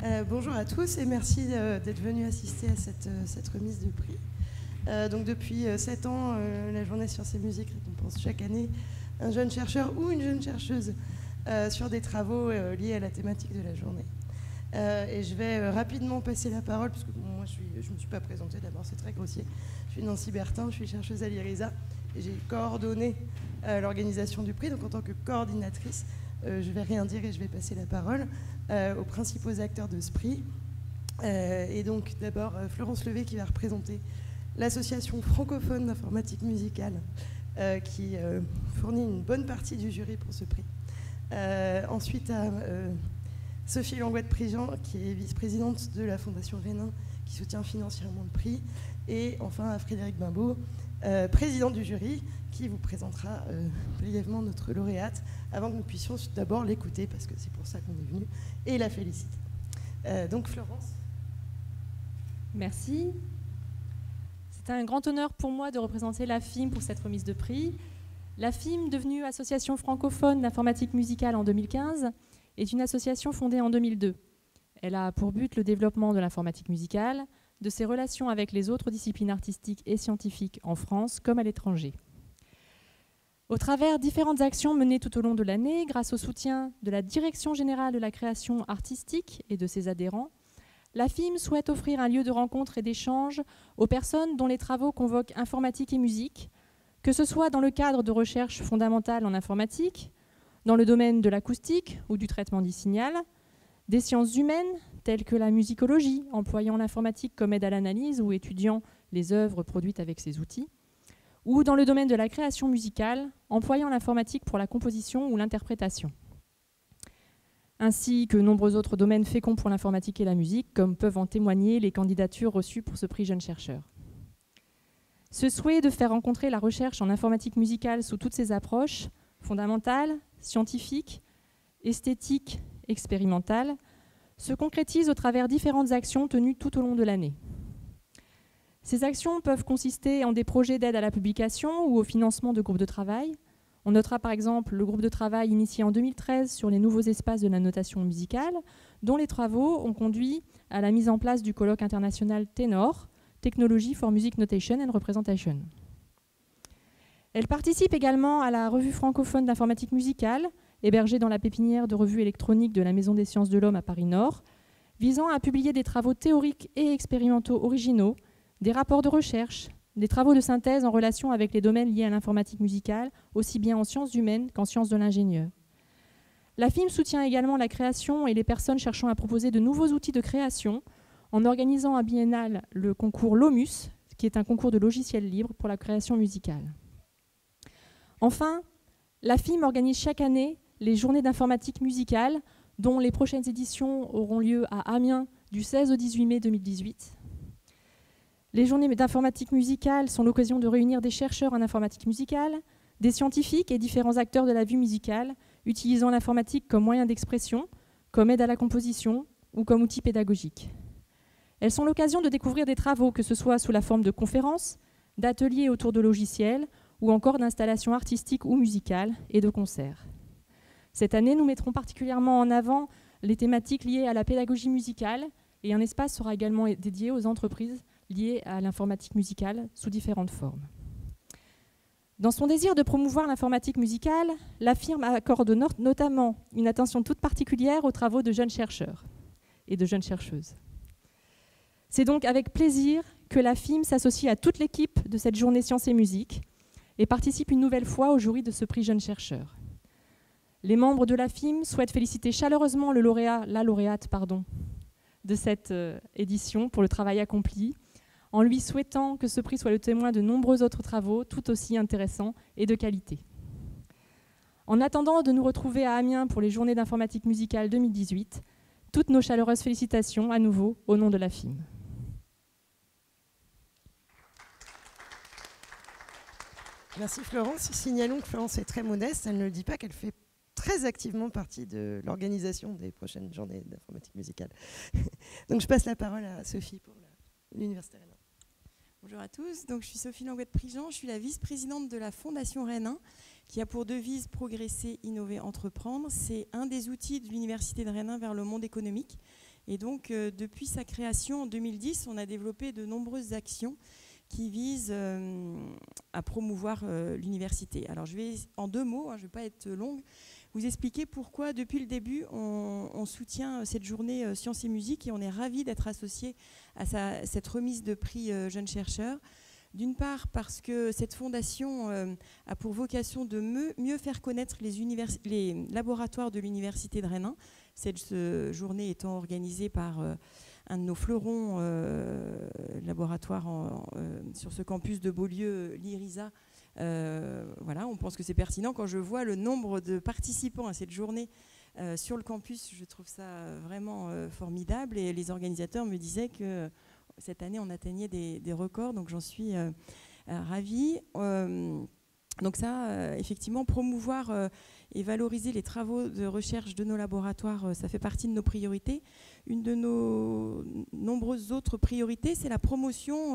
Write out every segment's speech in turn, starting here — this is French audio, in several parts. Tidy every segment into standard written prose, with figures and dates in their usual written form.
Bonjour à tous et merci d'être venus assister à cette remise de prix. Donc depuis 7 ans, la journée Sciences et Musique récompense chaque année un jeune chercheur ou une jeune chercheuse sur des travaux liés à la thématique de la journée. Et je vais rapidement passer la parole, parce que moi je ne me suis pas présentée d'abord, c'est très grossier. Je suis Nancy Bertin, je suis chercheuse à l'IRISA et j'ai coordonné l'organisation du prix. Donc en tant que coordinatrice, je ne vais rien dire et je vais passer la parole aux principaux acteurs de ce prix. Et donc d'abord Florence Levé qui va représenter l'association francophone d'informatique musicale qui fournit une bonne partie du jury pour ce prix. Ensuite à Sophie Langouette-Prigent qui est vice-présidente de la Fondation Rénin qui soutient financièrement le prix. Et enfin à Frédéric Bimbaud, président du jury, qui vous présentera brièvement notre lauréate avant que nous puissions d'abord l'écouter parce que c'est pour ça qu'on est venu et la féliciter. Donc Florence. Merci. C'est un grand honneur pour moi de représenter l'AFIM pour cette remise de prix. L'AFIM, devenue Association francophone d'informatique musicale en 2015, est une association fondée en 2002. Elle a pour but le développement de l'informatique musicale, de ses relations avec les autres disciplines artistiques et scientifiques en France comme à l'étranger. Au travers différentes actions menées tout au long de l'année, grâce au soutien de la Direction générale de la création artistique et de ses adhérents, l'AFIM souhaite offrir un lieu de rencontre et d'échange aux personnes dont les travaux convoquent informatique et musique, que ce soit dans le cadre de recherches fondamentales en informatique, dans le domaine de l'acoustique ou du traitement du signal, des sciences humaines telles que la musicologie, employant l'informatique comme aide à l'analyse ou étudiant les œuvres produites avec ces outils, ou dans le domaine de la création musicale, employant l'informatique pour la composition ou l'interprétation, ainsi que nombreux autres domaines féconds pour l'informatique et la musique, comme peuvent en témoigner les candidatures reçues pour ce prix Jeune Chercheur. Ce souhait de faire rencontrer la recherche en informatique musicale sous toutes ses approches, fondamentales, scientifiques, esthétiques, expérimentales, se concrétise au travers différentes actions tenues tout au long de l'année. Ces actions peuvent consister en des projets d'aide à la publication ou au financement de groupes de travail. On notera par exemple le groupe de travail initié en 2013 sur les nouveaux espaces de la notation musicale, dont les travaux ont conduit à la mise en place du colloque international TENOR, Technology for Music Notation and Representation. Elle participe également à la revue francophone d'informatique musicale, hébergée dans la pépinière de revues électroniques de la Maison des sciences de l'homme à Paris-Nord, visant à publier des travaux théoriques et expérimentaux originaux, des rapports de recherche, des travaux de synthèse en relation avec les domaines liés à l'informatique musicale, aussi bien en sciences humaines qu'en sciences de l'ingénieur. L'AFIM soutient également la création et les personnes cherchant à proposer de nouveaux outils de création en organisant à biennal le concours LOMUS, qui est un concours de logiciels libres pour la création musicale. Enfin, l'AFIM organise chaque année les journées d'informatique musicale, dont les prochaines éditions auront lieu à Amiens du 16 au 18 mai 2018. Les journées d'informatique musicale sont l'occasion de réunir des chercheurs en informatique musicale, des scientifiques et différents acteurs de la vie musicale, utilisant l'informatique comme moyen d'expression, comme aide à la composition ou comme outil pédagogique. Elles sont l'occasion de découvrir des travaux, que ce soit sous la forme de conférences, d'ateliers autour de logiciels ou encore d'installations artistiques ou musicales et de concerts. Cette année, nous mettrons particulièrement en avant les thématiques liées à la pédagogie musicale et un espace sera également dédié aux entreprises liées à l'informatique musicale sous différentes formes. Dans son désir de promouvoir l'informatique musicale, la firme accorde notamment une attention toute particulière aux travaux de jeunes chercheurs et de jeunes chercheuses. C'est donc avec plaisir que la FIM s'associe à toute l'équipe de cette journée Sciences et Musique et participe une nouvelle fois au jury de ce prix Jeune Chercheur. Les membres de la FIM souhaitent féliciter chaleureusement la lauréate de cette édition pour le travail accompli, en lui souhaitant que ce prix soit le témoin de nombreux autres travaux tout aussi intéressants et de qualité. En attendant de nous retrouver à Amiens pour les Journées d'informatique musicale 2018, toutes nos chaleureuses félicitations à nouveau au nom de la FIM. Merci Florence. Signalons que Florence est très modeste, elle ne le dit pas qu'elle fait très activement partie de l'organisation des prochaines journées d'informatique musicale. Donc je passe la parole à Sophie pour l'Université Rénin. Bonjour à tous, donc je suis Sophie Langouette-Prigent, je suis la vice-présidente de la Fondation Rénin qui a pour devise progresser, innover, entreprendre. C'est un des outils de l'Université de Rénin vers le monde économique Et donc, depuis sa création en 2010, on a développé de nombreuses actions qui visent à promouvoir l'université. Alors, je vais, en 2 mots, je ne vais pas être longue, vous expliquer pourquoi, depuis le début, on soutient cette journée Sciences et Musique et on est ravis d'être associés à cette remise de prix Jeunes Chercheurs. D'une part, parce que cette fondation a pour vocation de mieux faire connaître les laboratoires de l'Université de Rennes. Cette journée étant organisée par un de nos fleurons laboratoires sur ce campus de Beaulieu, l'IRISA. Voilà, on pense que c'est pertinent. Quand je vois le nombre de participants à cette journée sur le campus, je trouve ça vraiment formidable. Et les organisateurs me disaient que cette année, on atteignait des records, donc j'en suis ravie. Donc ça, effectivement, promouvoir et valoriser les travaux de recherche de nos laboratoires, ça fait partie de nos priorités. Une de nos nombreuses autres priorités, c'est la promotion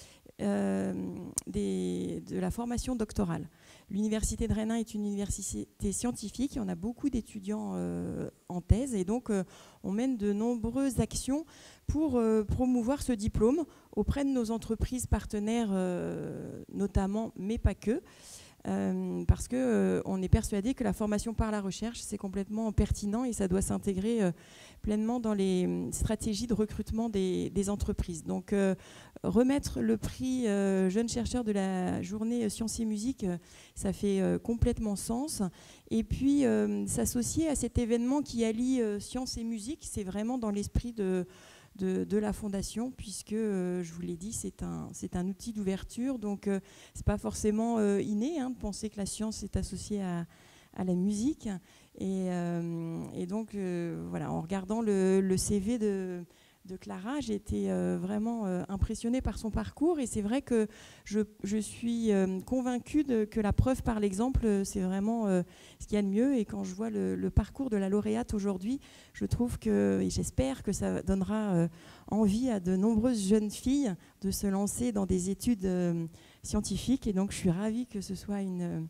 de la formation doctorale. L'Université de Rennes est une université scientifique et on a beaucoup d'étudiants en thèse et donc on mène de nombreuses actions pour promouvoir ce diplôme auprès de nos entreprises partenaires notamment, mais pas que. Parce qu'on est persuadé que la formation par la recherche, c'est complètement pertinent et ça doit s'intégrer pleinement dans les stratégies de recrutement des entreprises. Donc, remettre le prix Jeunes Chercheurs de la journée Sciences et Musique, ça fait complètement sens. Et puis, s'associer à cet événement qui allie sciences et musique, c'est vraiment dans l'esprit de la Fondation, puisque, je vous l'ai dit, c'est un outil d'ouverture. Donc, c'est pas forcément inné de penser que la science est associée à la musique. Et donc, voilà, en regardant le CV de Clara, j'ai été vraiment impressionnée par son parcours. Et c'est vrai que je suis convaincue que la preuve par l'exemple, c'est vraiment ce qu'il y a de mieux. Et quand je vois le parcours de la lauréate aujourd'hui, je trouve et j'espère que ça donnera envie à de nombreuses jeunes filles de se lancer dans des études scientifiques. Et donc, je suis ravie que ce soit une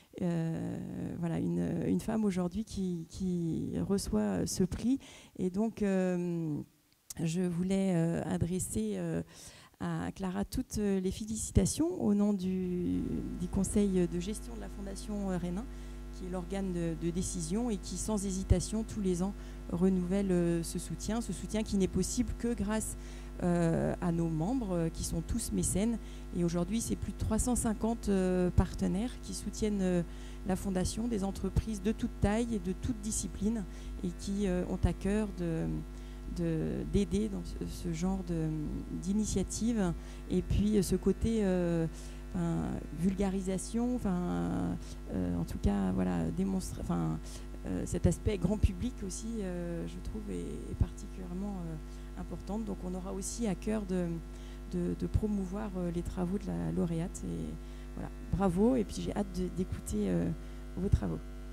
femme aujourd'hui qui reçoit ce prix. Et donc, je voulais adresser à Clara toutes les félicitations au nom du conseil de gestion de la Fondation Rennes, qui est l'organe de décision et qui, sans hésitation, tous les ans, renouvelle ce soutien qui n'est possible que grâce à nos membres, qui sont tous mécènes. Et aujourd'hui, c'est plus de 350 partenaires qui soutiennent la Fondation, des entreprises de toute taille et de toute discipline, et qui ont à cœur d'aider dans ce genre d'initiative. Et puis ce côté vulgarisation, en tout cas, voilà, cet aspect grand public aussi, je trouve, est particulièrement importante. Donc on aura aussi à cœur de promouvoir les travaux de la lauréate. Et voilà, bravo, et puis j'ai hâte d'écouter vos travaux.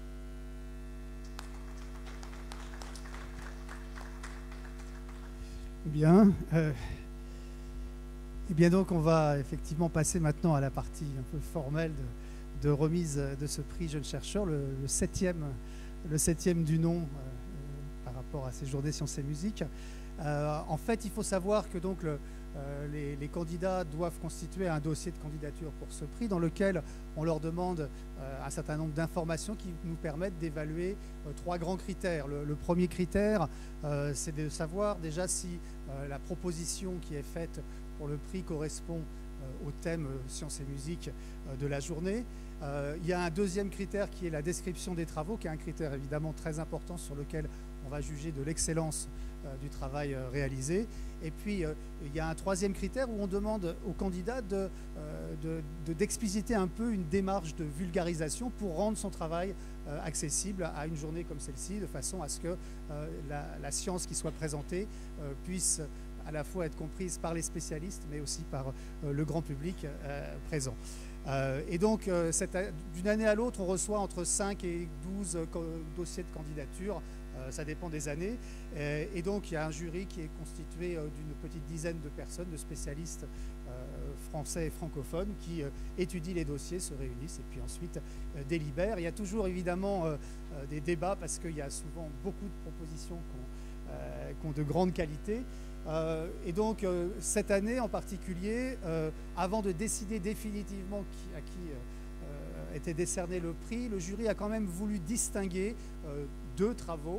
Bien. Eh bien donc on va effectivement passer maintenant à la partie un peu formelle de remise de ce prix Jeunes Chercheurs, le septième du nom par rapport à ces journées Sciences et Musique. En fait, il faut savoir que donc les candidats doivent constituer un dossier de candidature pour ce prix dans lequel on leur demande un certain nombre d'informations qui nous permettent d'évaluer 3 grands critères. Le premier critère, c'est de savoir déjà si la proposition qui est faite pour le prix correspond au thème Sciences et Musique de la journée. Il y a un deuxième critère qui est la description des travaux, qui est un critère évidemment très important sur lequel on va juger de l'excellence du travail réalisé. Et puis, il y a un troisième critère où on demande aux candidats d'expliciter un peu une démarche de vulgarisation pour rendre son travail accessible à une journée comme celle-ci, de façon à ce que la science qui soit présentée puisse à la fois être comprise par les spécialistes, mais aussi par le grand public présent. Et donc, d'une année à l'autre, on reçoit entre 5 et 12 dossiers de candidature. Ça dépend des années. Et donc, il y a un jury qui est constitué d'une petite dizaine de personnes, de spécialistes français et francophones, qui étudient les dossiers, se réunissent et puis ensuite délibèrent. Il y a toujours évidemment des débats parce qu'il y a souvent beaucoup de propositions qui ont de grande qualité. Et donc, cette année en particulier, avant de décider définitivement à qui était décerné le prix, le jury a quand même voulu distinguer 2 travaux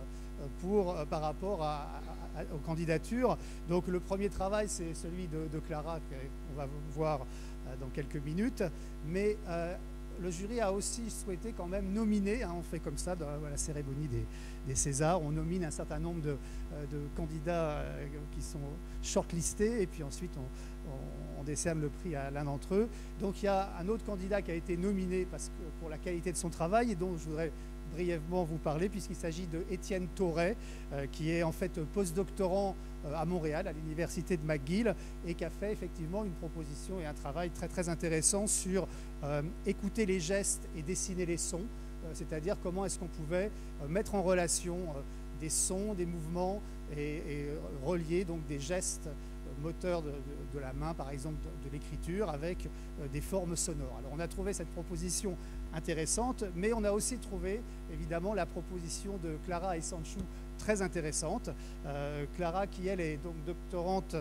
par rapport aux candidatures. Donc, le premier travail, c'est celui de Clara, qu'on va voir dans quelques minutes. Mais le jury a aussi souhaité quand même nominer, on fait comme ça dans la cérémonie des Césars, on nomine un certain nombre de candidats qui sont shortlistés et puis ensuite on décerne le prix à l'un d'entre eux. Donc il y a un autre candidat qui a été nominé pour la qualité de son travail et dont je voudrais brièvement vous parler puisqu'il s'agit de Étienne Thauret qui est en fait postdoctorant à Montréal, à l'université de McGill et qui a fait effectivement une proposition et un travail très très intéressant sur écouter les gestes et dessiner les sons, c'est-à-dire comment est-ce qu'on pouvait mettre en relation des sons, des mouvements et relier donc des gestes moteurs de la main, par exemple de l'écriture, avec des formes sonores. Alors on a trouvé cette proposition intéressante, mais on a aussi trouvé évidemment la proposition de Clara Isanchou très intéressante. Clara qui elle est donc doctorante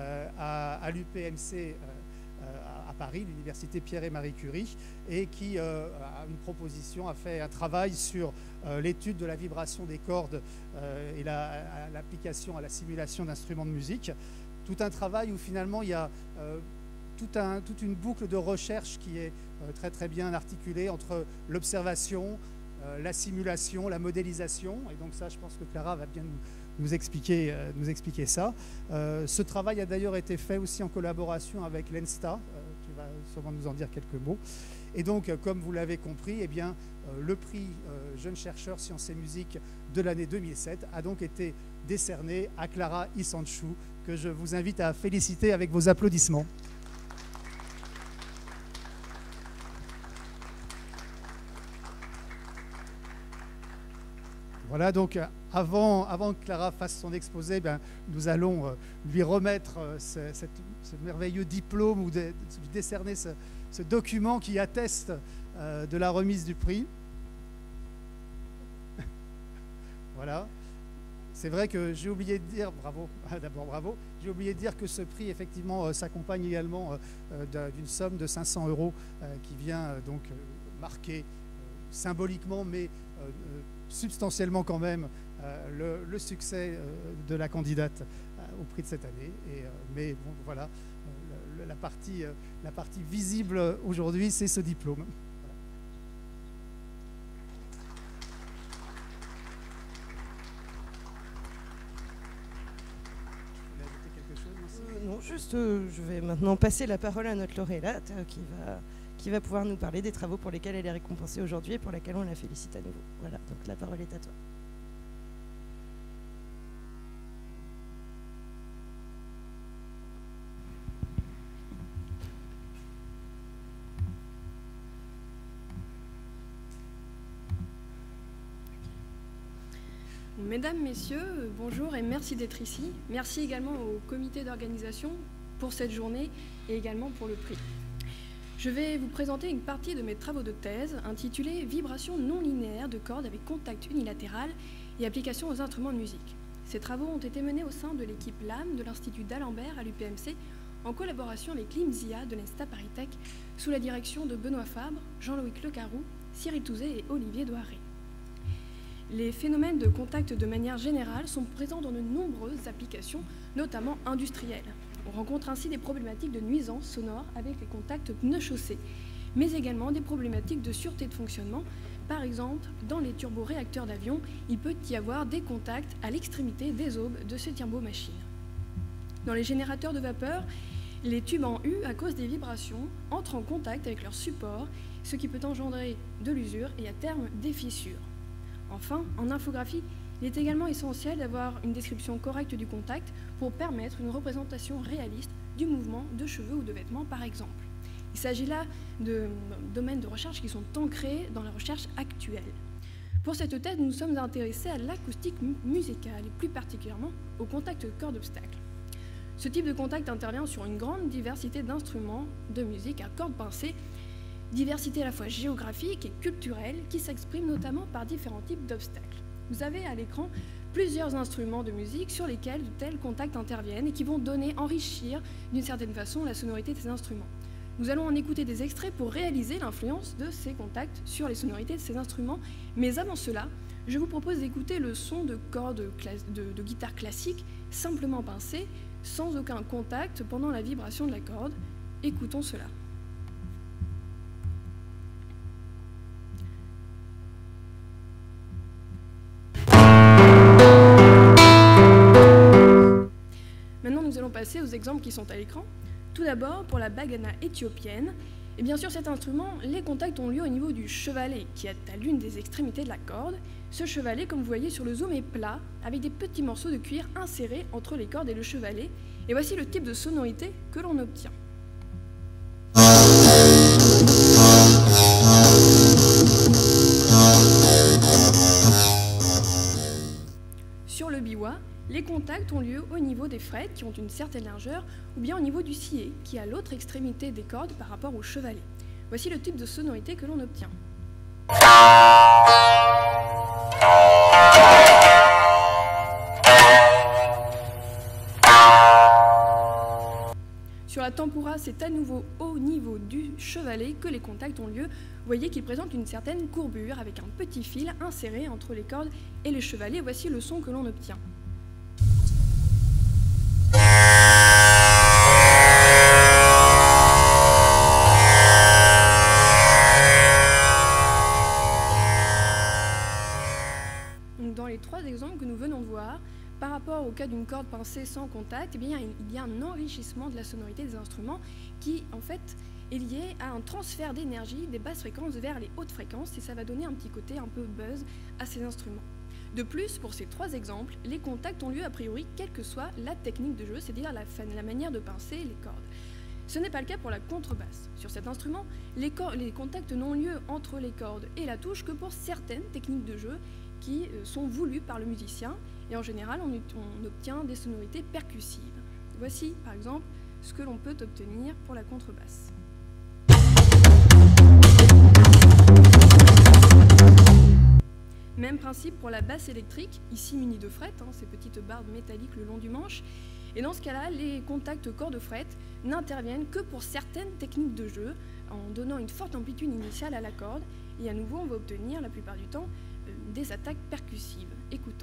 à l'UPMC à Paris, l'université Pierre et Marie Curie, et qui a une proposition, a fait un travail sur l'étude de la vibration des cordes et l'application à la simulation d'instruments de musique. Tout un travail où finalement il y a toute une boucle de recherche qui est très très bien articulée entre l'observation, la simulation, la modélisation. Et donc ça, je pense que Clara va bien nous expliquer ça. Ce travail a d'ailleurs été fait aussi en collaboration avec l'ENSTA, qui va sûrement nous en dire quelques mots. Et donc, comme vous l'avez compris, eh bien, le prix Jeune chercheur Sciences et Musique de l'année 2007 a donc été décerné à Clara Isanchou, que je vous invite à féliciter avec vos applaudissements. Voilà, donc avant que Clara fasse son exposé, nous allons lui remettre ce merveilleux diplôme ou lui décerner ce document qui atteste de la remise du prix. Voilà. C'est vrai que j'ai oublié de dire, bravo, d'abord bravo, j'ai oublié de dire que ce prix effectivement s'accompagne également d'une somme de 500 € qui vient donc marquer symboliquement mais substantiellement quand même le succès de la candidate au prix de cette année. Mais bon, voilà, la partie visible aujourd'hui, c'est ce diplôme. Non, juste, je vais maintenant passer la parole à notre lauréate qui va pouvoir nous parler des travaux pour lesquels elle est récompensée aujourd'hui et pour lesquels on la félicite à nouveau. Voilà, donc la parole est à toi. Mesdames, Messieurs, bonjour et merci d'être ici. Merci également au comité d'organisation pour cette journée et également pour le prix. Je vais vous présenter une partie de mes travaux de thèse intitulée « Vibrations non linéaires de cordes avec contact unilatéral et application aux instruments de musique ». Ces travaux ont été menés au sein de l'équipe LAM de l'Institut d'Alembert à l'UPMC en collaboration avec l'IMSIA de l'ENSTA Paris-Tech sous la direction de Benoît Fabre, Jean-Loïc Lecaroux, Cyril Touzé et Olivier Doiré. Les phénomènes de contact de manière générale sont présents dans de nombreuses applications, notamment industrielles. On rencontre ainsi des problématiques de nuisances sonores avec les contacts pneus-chaussés, mais également des problématiques de sûreté de fonctionnement. Par exemple, dans les turboréacteurs d'avion, il peut y avoir des contacts à l'extrémité des aubes de ces turbomachines. Dans les générateurs de vapeur, les tubes en U, à cause des vibrations, entrent en contact avec leur support, ce qui peut engendrer de l'usure et à terme des fissures. Enfin, en infographie, il est également essentiel d'avoir une description correcte du contact pour permettre une représentation réaliste du mouvement de cheveux ou de vêtements, par exemple. Il s'agit là de domaines de recherche qui sont ancrés dans la recherche actuelle. Pour cette thèse, nous nous sommes intéressés à l'acoustique musicale et plus particulièrement au contact corps d'obstacle. Ce type de contact intervient sur une grande diversité d'instruments de musique à cordes pincées, diversité à la fois géographique et culturelle qui s'exprime notamment par différents types d'obstacles. Vous avez à l'écran plusieurs instruments de musique sur lesquels de tels contacts interviennent et qui vont enrichir d'une certaine façon la sonorité de ces instruments. Nous allons en écouter des extraits pour réaliser l'influence de ces contacts sur les sonorités de ces instruments, mais avant cela, je vous propose d'écouter le son de cordes de guitare classique simplement pincées, sans aucun contact pendant la vibration de la corde. Écoutons cela. Maintenant, nous allons passer aux exemples qui sont à l'écran. Tout d'abord, pour la bagana éthiopienne, et bien sûr, cet instrument, les contacts ont lieu au niveau du chevalet, qui est à l'une des extrémités de la corde. Ce chevalet, comme vous voyez sur le zoom, est plat, avec des petits morceaux de cuir insérés entre les cordes et le chevalet. Et voici le type de sonorité que l'on obtient. Sur le biwa, les contacts ont lieu au niveau des frettes qui ont une certaine largeur ou bien au niveau du sillet qui est à l'autre extrémité des cordes par rapport au chevalet. Voici le type de sonorité que l'on obtient. Sur la tempura, c'est à nouveau au niveau du chevalet que les contacts ont lieu. Vous voyez qu'il présente une certaine courbure avec un petit fil inséré entre les cordes et le chevalet. Voici le son que l'on obtient. Dans les trois exemples que nous venons de voir, par rapport au cas d'une corde pincée sans contact, eh bien, il y a un enrichissement de la sonorité des instruments qui, en fait, est lié à un transfert d'énergie des basses fréquences vers les hautes fréquences et ça va donner un petit côté un peu buzz à ces instruments. De plus, pour ces trois exemples, les contacts ont lieu a priori quelle que soit la technique de jeu, c'est-à-dire la manière de pincer les cordes. Ce n'est pas le cas pour la contrebasse. Sur cet instrument, les contacts n'ont lieu entre les cordes et la touche que pour certaines techniques de jeu qui sont voulues par le musicien et en général on obtient des sonorités percussives. Voici par exemple ce que l'on peut obtenir pour la contrebasse. Même principe pour la basse électrique, ici munie de frettes, ces petites barres métalliques le long du manche. Et dans ce cas-là, les contacts cordes-frettes n'interviennent que pour certaines techniques de jeu, en donnant une forte amplitude initiale à la corde. Et à nouveau, on va obtenir la plupart du temps des attaques percussives. Écoutons.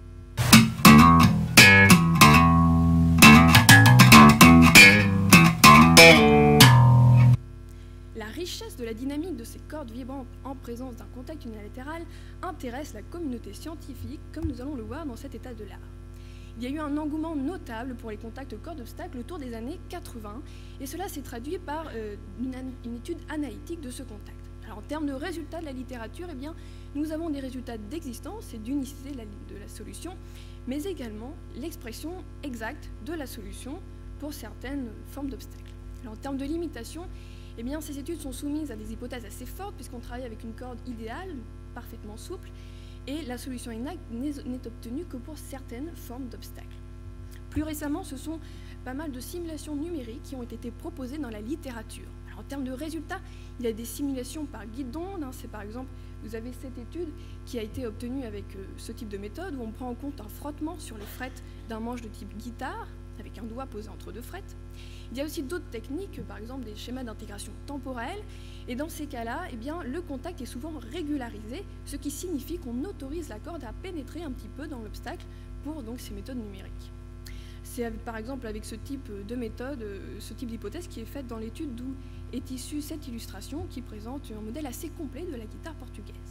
La richesse de la dynamique de ces cordes vibrantes en présence d'un contact unilatéral intéresse la communauté scientifique, comme nous allons le voir dans cet état de l'art. Il y a eu un engouement notable pour les contacts cordes-obstacles autour des années 80, et cela s'est traduit par une étude analytique de ce contact. Alors, en termes de résultats de la littérature, eh bien, nous avons des résultats d'existence et d'unicité de la solution, mais également l'expression exacte de la solution pour certaines formes d'obstacles. Alors, en termes de limitation, eh bien, ces études sont soumises à des hypothèses assez fortes puisqu'on travaille avec une corde idéale, parfaitement souple, et la solution exacte n'est obtenue que pour certaines formes d'obstacles. Plus récemment, ce sont pas mal de simulations numériques qui ont été proposées dans la littérature. Alors, en termes de résultats, il y a des simulations par guide d'onde. C'est par exemple, vous avez cette étude qui a été obtenue avec ce type de méthode où on prend en compte un frottement sur les frettes d'un manche de type guitare avec un doigt posé entre deux frettes. Il y a aussi d'autres techniques, par exemple des schémas d'intégration temporelle, et dans ces cas-là, eh bien, le contact est souvent régularisé, ce qui signifie qu'on autorise la corde à pénétrer un petit peu dans l'obstacle pour donc, ces méthodes numériques. C'est par exemple avec ce type de méthode, ce type d'hypothèse qui est faite dans l'étude d'où est issue cette illustration qui présente un modèle assez complet de la guitare portugaise.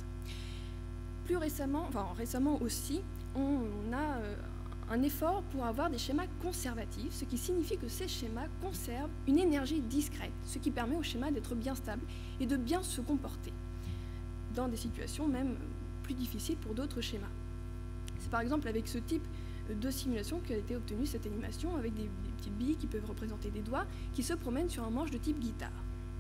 Plus récemment, récemment aussi, on a un effort pour avoir des schémas conservatifs, ce qui signifie que ces schémas conservent une énergie discrète, ce qui permet au schéma d'être bien stable et de bien se comporter dans des situations même plus difficiles pour d'autres schémas. C'est par exemple avec ce type de simulation qu'a été obtenue cette animation avec des petites billes qui peuvent représenter des doigts qui se promènent sur un manche de type guitare.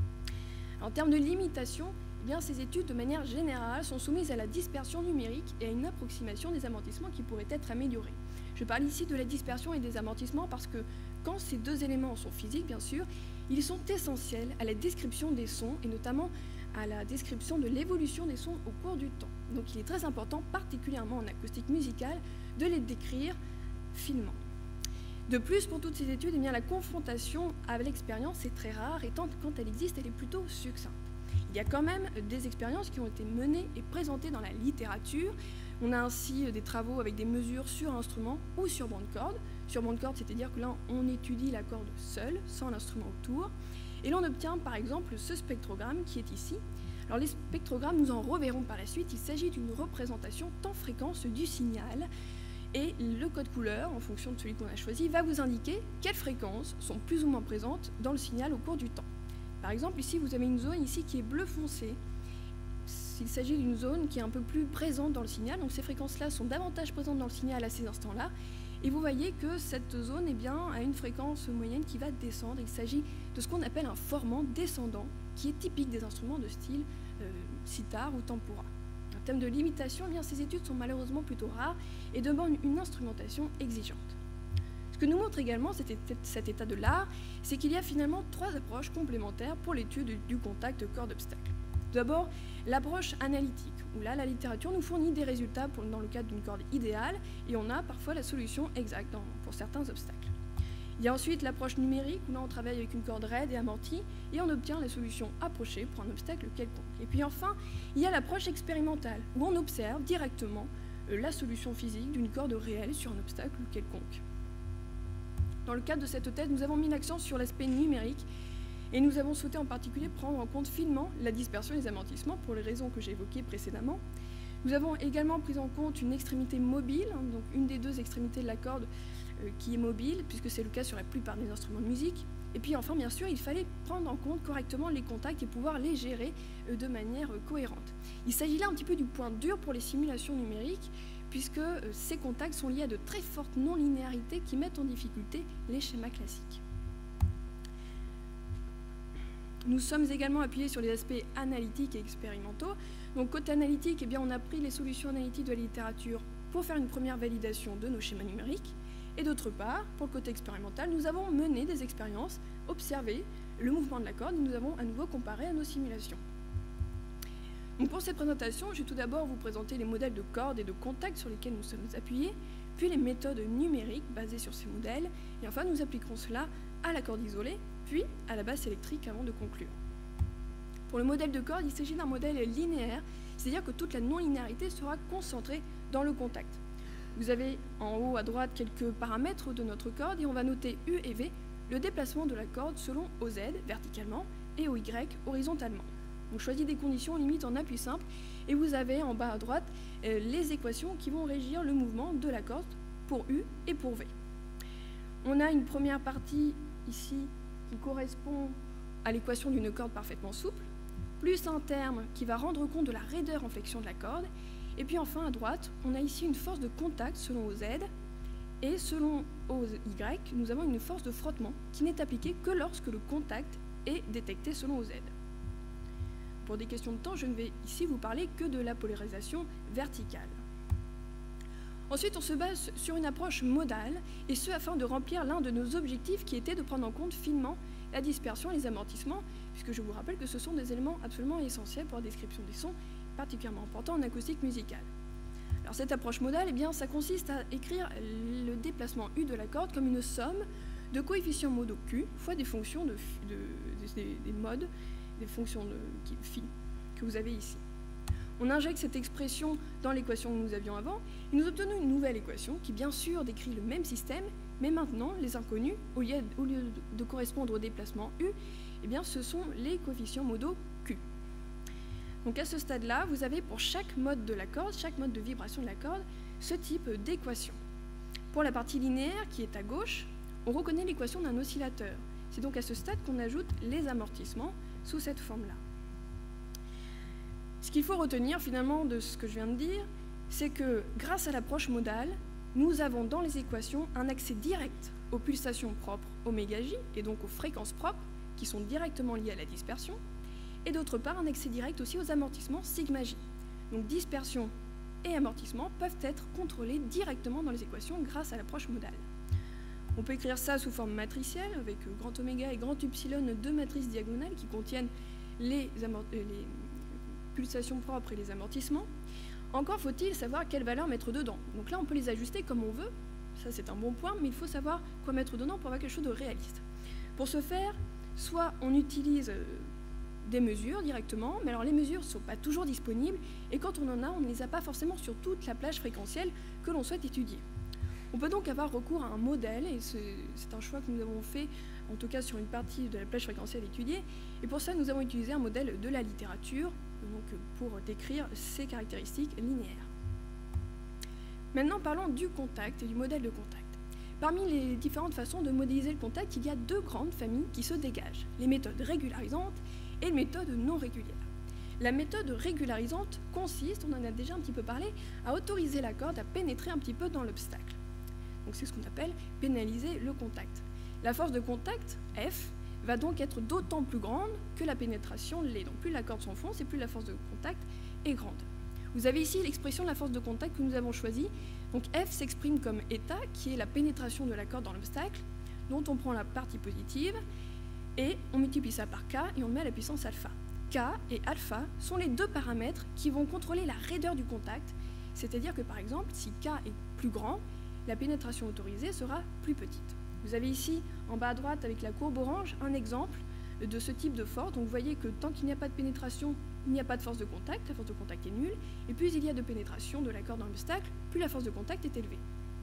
En termes de limitation, eh bien, ces études de manière générale sont soumises à la dispersion numérique et à une approximation des amortissements qui pourraient être améliorés. Je parle ici de la dispersion et des amortissements parce que quand ces deux éléments sont physiques, bien sûr, ils sont essentiels à la description des sons et notamment à la description de l'évolution des sons au cours du temps. Donc il est très important, particulièrement en acoustique musicale, de les décrire finement. De plus, pour toutes ces études, eh bien, la confrontation avec l'expérience est très rare et quand elle existe, elle est plutôt succincte. Il y a quand même des expériences qui ont été menées et présentées dans la littérature. On a ainsi des travaux avec des mesures sur instrument ou sur bande-corde. Sur bande-corde, c'est-à-dire que là, on étudie la corde seule, sans l'instrument autour. Et là, on obtient par exemple ce spectrogramme qui est ici. Alors les spectrogrammes, nous en reverrons par la suite. Il s'agit d'une représentation temps-fréquence du signal. Et le code couleur, en fonction de celui qu'on a choisi, va vous indiquer quelles fréquences sont plus ou moins présentes dans le signal au cours du temps. Par exemple, ici, vous avez une zone ici qui est bleu foncé. Il s'agit d'une zone qui est un peu plus présente dans le signal, donc ces fréquences-là sont davantage présentes dans le signal à ces instants-là. Et vous voyez que cette zone eh bien, a une fréquence moyenne qui va descendre. Il s'agit de ce qu'on appelle un formant descendant, qui est typique des instruments de style sitar ou tempura. En termes de limitation, eh bien, ces études sont malheureusement plutôt rares et demandent une instrumentation exigeante. Ce que nous montre également cet état de l'art, c'est qu'il y a finalement 3 approches complémentaires pour l'étude du contact corde-obstacle. D'abord, l'approche analytique, où là, la littérature nous fournit des résultats dans le cadre d'une corde idéale, et on a parfois la solution exacte pour certains obstacles. Il y a ensuite l'approche numérique, où là, on travaille avec une corde raide et amortie, et on obtient la solution approchée pour un obstacle quelconque. Et puis enfin, il y a l'approche expérimentale, où on observe directement la solution physique d'une corde réelle sur un obstacle quelconque. Dans le cadre de cette thèse, nous avons mis l'accent sur l'aspect numérique, et nous avons souhaité en particulier prendre en compte finement la dispersion et les amortissements pour les raisons que j'ai évoquées précédemment. Nous avons également pris en compte une extrémité mobile, donc une des 2 extrémités de la corde qui est mobile, puisque c'est le cas sur la plupart des instruments de musique. Et puis enfin, bien sûr, il fallait prendre en compte correctement les contacts et pouvoir les gérer de manière cohérente. Il s'agit là un petit peu du point dur pour les simulations numériques, puisque ces contacts sont liés à de très fortes non-linéarités qui mettent en difficulté les schémas classiques. Nous sommes également appuyés sur les aspects analytiques et expérimentaux. Donc côté analytique, eh bien, on a pris les solutions analytiques de la littérature pour faire une première validation de nos schémas numériques. Et d'autre part, pour le côté expérimental, nous avons mené des expériences, observé le mouvement de la corde et nous avons à nouveau comparé à nos simulations. Donc pour cette présentation, je vais tout d'abord vous présenter les modèles de cordes et de contacts sur lesquels nous sommes appuyés, puis les méthodes numériques basées sur ces modèles, et enfin nous appliquerons cela à la corde isolée, puis à la basse électrique avant de conclure. Pour le modèle de corde, il s'agit d'un modèle linéaire, c'est-à-dire que toute la non-linéarité sera concentrée dans le contact. Vous avez en haut à droite quelques paramètres de notre corde et on va noter U et V, le déplacement de la corde selon OZ verticalement et OY horizontalement. On choisit des conditions limites en appui simple et vous avez en bas à droite les équations qui vont régir le mouvement de la corde pour U et pour V. On a une première partie ici qui correspond à l'équation d'une corde parfaitement souple, plus un terme qui va rendre compte de la raideur en flexion de la corde, et puis enfin à droite, on a ici une force de contact selon OZ, et selon OY, nous avons une force de frottement qui n'est appliquée que lorsque le contact est détecté selon OZ. Pour des questions de temps, je ne vais ici vous parler que de la polarisation verticale. Ensuite, on se base sur une approche modale, et ce afin de remplir l'un de nos objectifs qui était de prendre en compte finement la dispersion et les amortissements, puisque je vous rappelle que ce sont des éléments absolument essentiels pour la description des sons, particulièrement importants en acoustique musicale. Alors cette approche modale, eh bien, ça consiste à écrire le déplacement U de la corde comme une somme de coefficients modaux Q fois des fonctions des modes, des fonctions de phi que vous avez ici. On injecte cette expression dans l'équation que nous avions avant et nous obtenons une nouvelle équation qui bien sûr décrit le même système, mais maintenant les inconnus, au lieu de correspondre au déplacement U, eh bien, ce sont les coefficients modaux Q. Donc à ce stade-là, vous avez pour chaque mode de la corde, chaque mode de vibration de la corde, ce type d'équation. Pour la partie linéaire qui est à gauche, on reconnaît l'équation d'un oscillateur. C'est donc à ce stade qu'on ajoute les amortissements sous cette forme-là. Ce qu'il faut retenir finalement de ce que je viens de dire, c'est que grâce à l'approche modale, nous avons dans les équations un accès direct aux pulsations propres oméga J et donc aux fréquences propres qui sont directement liées à la dispersion, et d'autre part un accès direct aussi aux amortissements sigma J. Donc dispersion et amortissement peuvent être contrôlés directement dans les équations grâce à l'approche modale. On peut écrire ça sous forme matricielle avec grand oméga et grand upsilon, 2 matrices diagonales qui contiennent les pulsations propres et les amortissements. Encore faut-il savoir quelles valeurs mettre dedans. Donc là, on peut les ajuster comme on veut. Ça, c'est un bon point, mais il faut savoir quoi mettre dedans pour avoir quelque chose de réaliste. Pour ce faire, soit on utilise des mesures directement, mais alors les mesures ne sont pas toujours disponibles, et quand on en a, on ne les a pas forcément sur toute la plage fréquentielle que l'on souhaite étudier. On peut donc avoir recours à un modèle, et c'est un choix que nous avons fait, en tout cas sur une partie de la plage fréquentielle étudiée, et pour ça, nous avons utilisé un modèle de la littérature, donc pour décrire ces caractéristiques linéaires. Maintenant, parlons du contact et du modèle de contact. Parmi les différentes façons de modéliser le contact, il y a deux grandes familles qui se dégagent, les méthodes régularisantes et les méthodes non régulières. La méthode régularisante consiste, on en a déjà un petit peu parlé, à autoriser la corde à pénétrer un petit peu dans l'obstacle. Donc c'est ce qu'on appelle pénaliser le contact. La force de contact, F, va donc être d'autant plus grande que la pénétration l'est. Donc plus la corde s'enfonce et plus la force de contact est grande. Vous avez ici l'expression de la force de contact que nous avons choisie. Donc F s'exprime comme état, qui est la pénétration de la corde dans l'obstacle, dont on prend la partie positive, et on multiplie ça par K et on le met à la puissance alpha. K et alpha sont les deux paramètres qui vont contrôler la raideur du contact, c'est-à-dire que par exemple, si K est plus grand, la pénétration autorisée sera plus petite. Vous avez ici, en bas à droite, avec la courbe orange, un exemple de ce type de force. Donc vous voyez que tant qu'il n'y a pas de pénétration, il n'y a pas de force de contact, la force de contact est nulle, et plus il y a de pénétration de la corde dans l'obstacle, plus la force de contact est élevée.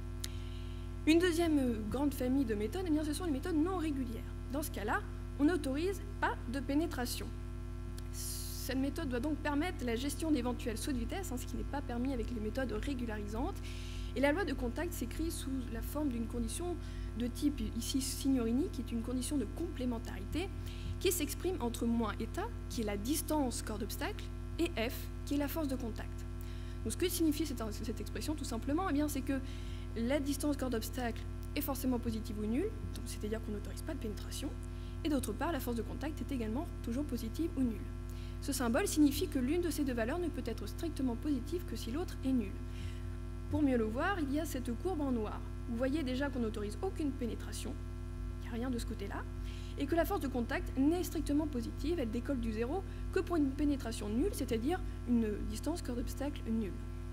Une deuxième grande famille de méthodes, eh bien, ce sont les méthodes non régulières. Dans ce cas-là, on n'autorise pas de pénétration. Cette méthode doit donc permettre la gestion d'éventuels sauts de vitesse, ce qui n'est pas permis avec les méthodes régularisantes. Et la loi de contact s'écrit sous la forme d'une condition de type ici Signorini, qui est une condition de complémentarité, qui s'exprime entre moins état, qui est la distance corps d'obstacle, et F, qui est la force de contact. Donc ce que signifie cette expression, tout simplement, eh bien, c'est que la distance corps d'obstacle est forcément positive ou nulle, c'est-à-dire qu'on n'autorise pas de pénétration, et d'autre part, la force de contact est également toujours positive ou nulle. Ce symbole signifie que l'une de ces deux valeurs ne peut être strictement positive que si l'autre est nulle. Pour mieux le voir, il y a cette courbe en noir. Vous voyez déjà qu'on n'autorise aucune pénétration, il n'y a rien de ce côté-là, et que la force de contact n'est strictement positive, elle décolle du zéro que pour une pénétration nulle, c'est-à-dire une distance corps d'obstacle nulle.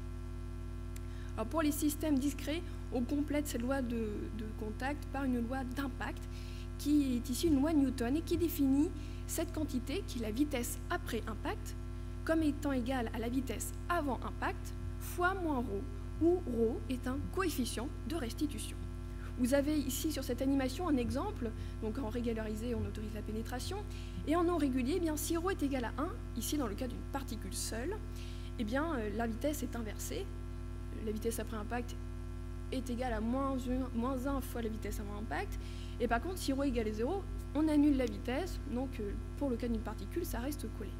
Alors pour les systèmes discrets, on complète cette loi de contact par une loi d'impact, qui est ici une loi Newton et qui définit cette quantité, qui est la vitesse après impact, comme étant égale à la vitesse avant impact, fois moins ρ, où ρ est un coefficient de restitution. Vous avez ici sur cette animation un exemple, donc en régularisé on autorise la pénétration, et en non régulier, eh bien, si ρ est égal à 1, ici dans le cas d'une particule seule, eh bien, la vitesse est inversée, la vitesse après impact est égale à moins 1 fois la vitesse avant impact, et par contre si ρ est égal à 0, on annule la vitesse, donc pour le cas d'une particule, ça reste collé.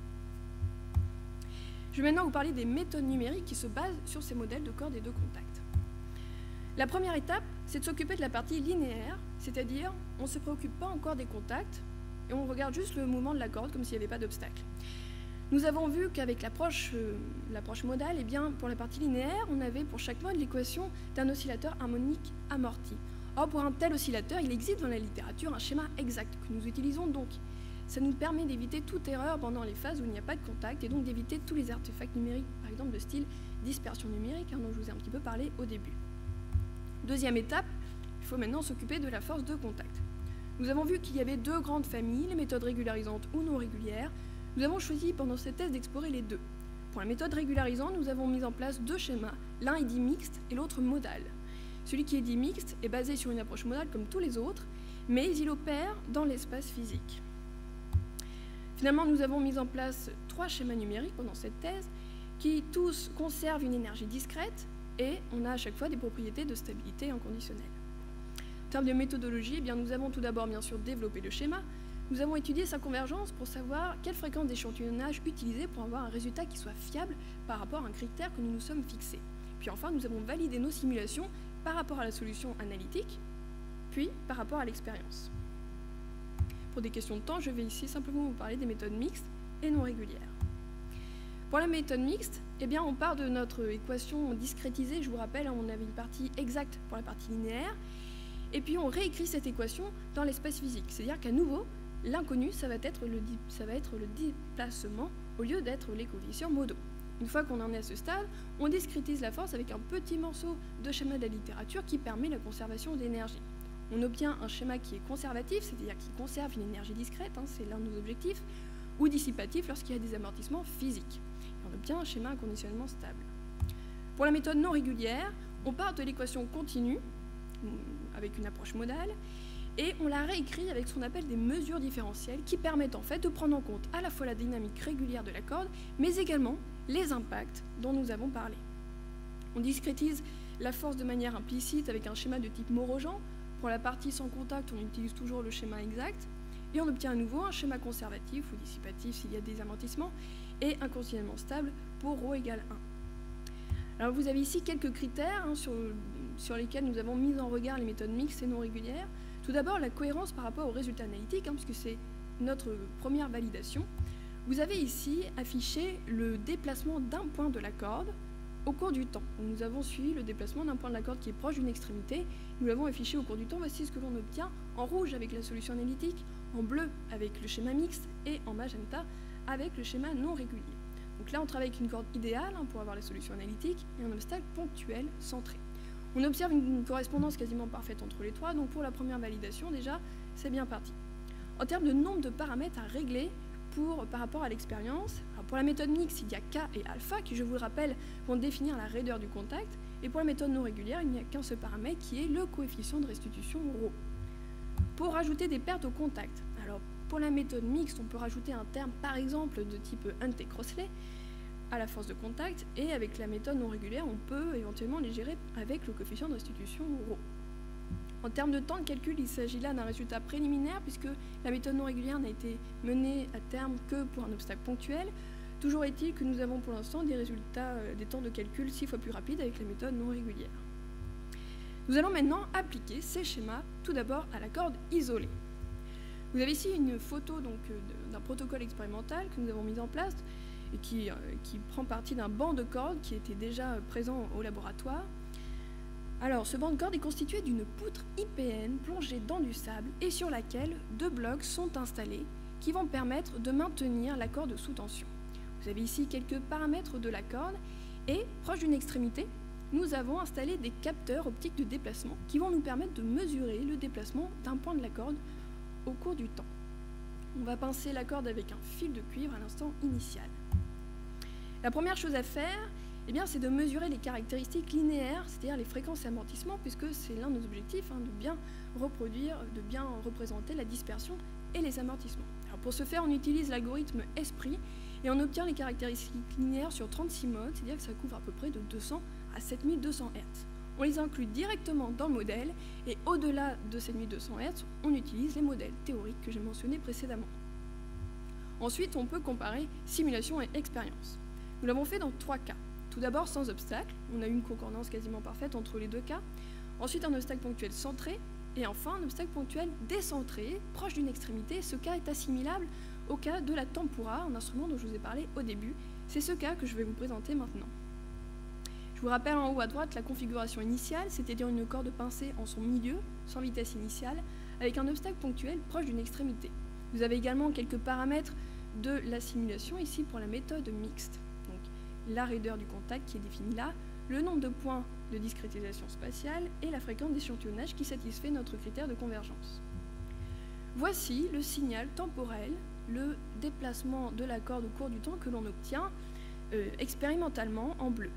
Je vais maintenant vous parler des méthodes numériques qui se basent sur ces modèles de cordes et de contact. La première étape, c'est de s'occuper de la partie linéaire, c'est-à-dire on ne se préoccupe pas encore des contacts et on regarde juste le mouvement de la corde comme s'il n'y avait pas d'obstacle. Nous avons vu qu'avec l'approche modale, eh bien, pour la partie linéaire, on avait pour chaque mode l'équation d'un oscillateur harmonique amorti. Or, pour un tel oscillateur, il existe dans la littérature un schéma exact que nous utilisons donc. Ça nous permet d'éviter toute erreur pendant les phases où il n'y a pas de contact et donc d'éviter tous les artefacts numériques, par exemple de style dispersion numérique, dont je vous ai un petit peu parlé au début. Deuxième étape, il faut maintenant s'occuper de la force de contact. Nous avons vu qu'il y avait deux grandes familles, les méthodes régularisantes ou non régulières. Nous avons choisi pendant cette thèse d'explorer les deux. Pour la méthode régularisante, nous avons mis en place deux schémas. L'un est dit mixte et l'autre modal. Celui qui est dit mixte est basé sur une approche modale comme tous les autres, mais il opère dans l'espace physique. Finalement, nous avons mis en place trois schémas numériques pendant cette thèse qui tous conservent une énergie discrète et on a à chaque fois des propriétés de stabilité inconditionnelle. En termes de méthodologie, eh bien, nous avons tout d'abord bien sûr développé le schéma. Nous avons étudié sa convergence pour savoir quelle fréquence d'échantillonnage utiliser pour avoir un résultat qui soit fiable par rapport à un critère que nous nous sommes fixés. Puis enfin, nous avons validé nos simulations par rapport à la solution analytique, puis par rapport à l'expérience. Pour des questions de temps, je vais ici simplement vous parler des méthodes mixtes et non régulières. Pour la méthode mixte, eh bien, on part de notre équation discrétisée. Je vous rappelle, on avait une partie exacte pour la partie linéaire, et puis on réécrit cette équation dans l'espace physique. C'est-à-dire qu'à nouveau, l'inconnu, ça va être le déplacement au lieu d'être les coefficients modaux. Une fois qu'on en est à ce stade, on discrétise la force avec un petit morceau de schéma de la littérature qui permet la conservation d'énergie. On obtient un schéma qui est conservatif, c'est-à-dire qui conserve une énergie discrète, c'est l'un de nos objectifs, ou dissipatif lorsqu'il y a des amortissements physiques. Et on obtient un schéma à conditionnement stable. Pour la méthode non régulière, on part de l'équation continue, avec une approche modale, et on la réécrit avec ce qu'on appelle des mesures différentielles qui permettent en fait de prendre en compte à la fois la dynamique régulière de la corde, mais également les impacts dont nous avons parlé. On discrétise la force de manière implicite avec un schéma de type Morogent. Pour la partie sans contact, on utilise toujours le schéma exact, et on obtient à nouveau un schéma conservatif ou dissipatif s'il y a des amortissements, et un conditionnement stable pour ρ égale 1. Alors vous avez ici quelques critères sur lesquels nous avons mis en regard les méthodes mixtes et non régulières. Tout d'abord, la cohérence par rapport aux résultats analytiques, puisque c'est notre première validation. Vous avez ici affiché le déplacement d'un point de la corde au cours du temps. Donc, nous avons suivi le déplacement d'un point de la corde qui est proche d'une extrémité. Nous l'avons affiché au cours du temps. Voici ce que l'on obtient en rouge avec la solution analytique, en bleu avec le schéma mixte et en magenta avec le schéma non régulier. Donc là, on travaille avec une corde idéale pour avoir la solution analytique et un obstacle ponctuel centré. On observe une correspondance quasiment parfaite entre les trois, donc pour la première validation, déjà, c'est bien parti. En termes de nombre de paramètres à régler par rapport à l'expérience, pour la méthode mixte, il y a K et alpha, qui, je vous le rappelle, vont définir la raideur du contact, et pour la méthode non régulière, il n'y a qu'un seul paramètre, qui est le coefficient de restitution ρ. Pour rajouter des pertes au contact, alors pour la méthode mixte, on peut rajouter un terme, par exemple, de type Hunter-Crossley, à la force de contact, et avec la méthode non régulière, on peut éventuellement les gérer avec le coefficient de restitution ρ. En termes de temps de calcul, il s'agit là d'un résultat préliminaire, puisque la méthode non régulière n'a été menée à terme que pour un obstacle ponctuel. Toujours est-il que nous avons pour l'instant des résultats, des temps de calcul 6 fois plus rapides avec la méthode non régulière. Nous allons maintenant appliquer ces schémas, tout d'abord à la corde isolée. Vous avez ici une photo d'un protocole expérimental que nous avons mis en place, et qui prend partie d'un banc de cordes qui était déjà présent au laboratoire. Alors, ce banc de cordes est constitué d'une poutre IPN plongée dans du sable et sur laquelle 2 blocs sont installés qui vont permettre de maintenir la corde sous tension. Vous avez ici quelques paramètres de la corde et, proche d'une extrémité, nous avons installé des capteurs optiques de déplacement qui vont nous permettre de mesurer le déplacement d'un point de la corde au cours du temps. On va pincer la corde avec un fil de cuivre à l'instant initial. La première chose à faire, c'est de mesurer les caractéristiques linéaires, c'est-à-dire les fréquences et amortissements, puisque c'est l'un de nos objectifs, de bien représenter la dispersion et les amortissements. Alors pour ce faire, on utilise l'algorithme Esprit et on obtient les caractéristiques linéaires sur 36 modes, c'est-à-dire que ça couvre à peu près de 200 à 7200 Hz. On les inclut directement dans le modèle et au-delà de 7200 Hz, on utilise les modèles théoriques que j'ai mentionnés précédemment. Ensuite, on peut comparer simulation et expérience. Nous l'avons fait dans 3 cas. Tout d'abord, sans obstacle, on a eu une concordance quasiment parfaite entre les 2 cas. Ensuite, un obstacle ponctuel centré. Et enfin, un obstacle ponctuel décentré, proche d'une extrémité. Ce cas est assimilable au cas de la tempura, un instrument dont je vous ai parlé au début. C'est ce cas que je vais vous présenter maintenant. Je vous rappelle en haut à droite la configuration initiale, c'est-à-dire une corde pincée en son milieu, sans vitesse initiale, avec un obstacle ponctuel proche d'une extrémité. Vous avez également quelques paramètres de la simulation, ici pour la méthode mixte. La raideur du contact qui est définie là, le nombre de points de discrétisation spatiale et la fréquence d'échantillonnage qui satisfait notre critère de convergence. Voici le signal temporel, le déplacement de la corde au cours du temps que l'on obtient expérimentalement en bleu.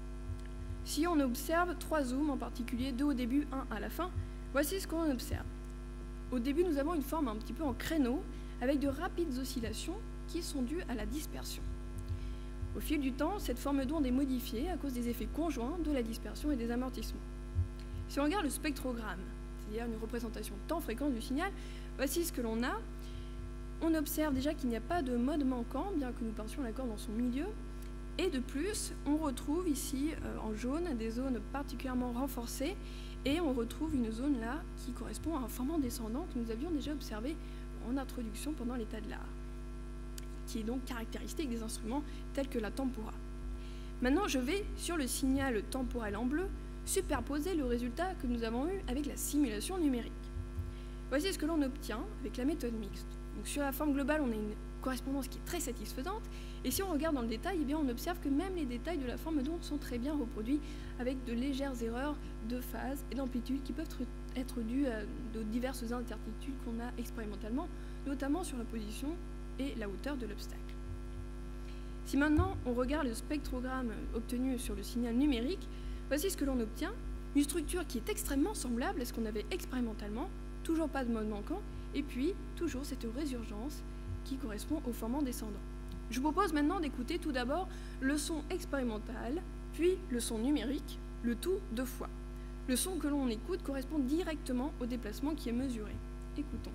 Si on observe 3 zooms en particulier, 2 au début, 1 à la fin, voici ce qu'on observe. Au début, nous avons une forme un petit peu en créneau avec de rapides oscillations qui sont dues à la dispersion. Au fil du temps, cette forme d'onde est modifiée à cause des effets conjoints de la dispersion et des amortissements. Si on regarde le spectrogramme, c'est-à-dire une représentation temps-fréquence du signal, voici ce que l'on a. On observe déjà qu'il n'y a pas de mode manquant, bien que nous pincions la corde dans son milieu. Et de plus, on retrouve ici en jaune des zones particulièrement renforcées et on retrouve une zone là qui correspond à un formant descendant que nous avions déjà observé en introduction pendant l'état de l'art, qui est donc caractéristique des instruments tels que la tempura. Maintenant, je vais, sur le signal temporel en bleu, superposer le résultat que nous avons eu avec la simulation numérique. Voici ce que l'on obtient avec la méthode mixte. Donc, sur la forme globale, on a une correspondance qui est très satisfaisante. Et si on regarde dans le détail, eh bien, on observe que même les détails de la forme d'onde sont très bien reproduits avec de légères erreurs de phase et d'amplitude qui peuvent être dues à de diverses incertitudes qu'on a expérimentalement, notamment sur la position et la hauteur de l'obstacle. Si maintenant on regarde le spectrogramme obtenu sur le signal numérique, voici ce que l'on obtient. Une structure qui est extrêmement semblable à ce qu'on avait expérimentalement, toujours pas de mode manquant, et puis toujours cette résurgence qui correspond au formant descendant. Je vous propose maintenant d'écouter tout d'abord le son expérimental, puis le son numérique, le tout 2 fois. Le son que l'on écoute correspond directement au déplacement qui est mesuré. Écoutons.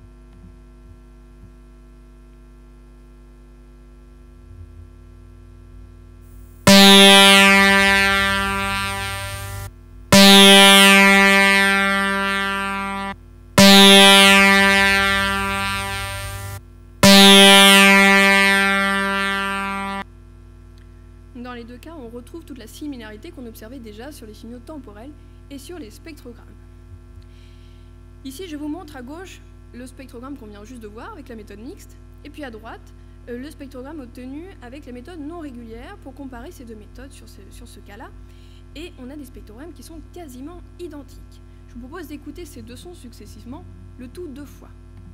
Dans les deux cas, on retrouve toute la similarité qu'on observait déjà sur les signaux temporels et sur les spectrogrammes. Ici, je vous montre à gauche le spectrogramme qu'on vient juste de voir avec la méthode mixte, et puis à droite, le spectrogramme obtenu avec la méthode non régulière pour comparer ces deux méthodes sur ce cas-là. Et on a des spectrogrammes qui sont quasiment identiques. Je vous propose d'écouter ces deux sons successivement, le tout 2 fois.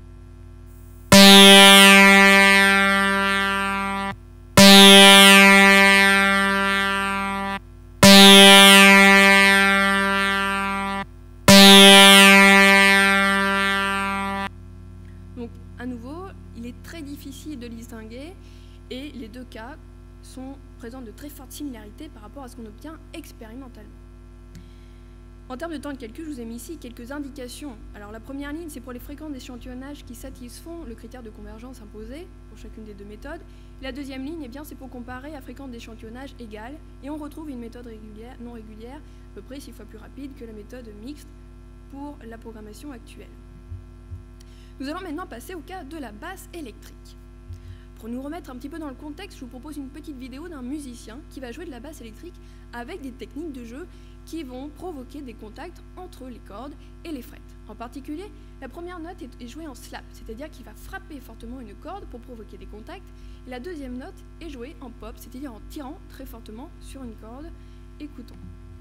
Donc, à nouveau, il est très difficile de les distinguer et les deux cas présentent de très fortes similarités par rapport à ce qu'on obtient expérimentalement. En termes de temps de calcul, je vous ai mis ici quelques indications. Alors la première ligne, c'est pour les fréquences d'échantillonnage qui satisfont le critère de convergence imposé pour chacune des deux méthodes. La deuxième ligne, eh bien, c'est pour comparer à fréquence d'échantillonnage égale, et on retrouve une méthode régulière, non régulière, à peu près 6 fois plus rapide que la méthode mixte pour la programmation actuelle. Nous allons maintenant passer au cas de la basse électrique. Pour nous remettre un petit peu dans le contexte, je vous propose une petite vidéo d'un musicien qui va jouer de la basse électrique avec des techniques de jeu qui vont provoquer des contacts entre les cordes et les frettes. En particulier, la première note est jouée en slap, c'est-à-dire qu'il va frapper fortement une corde pour provoquer des contacts. Et la deuxième note est jouée en pop, c'est-à-dire en tirant très fortement sur une corde. Écoutons.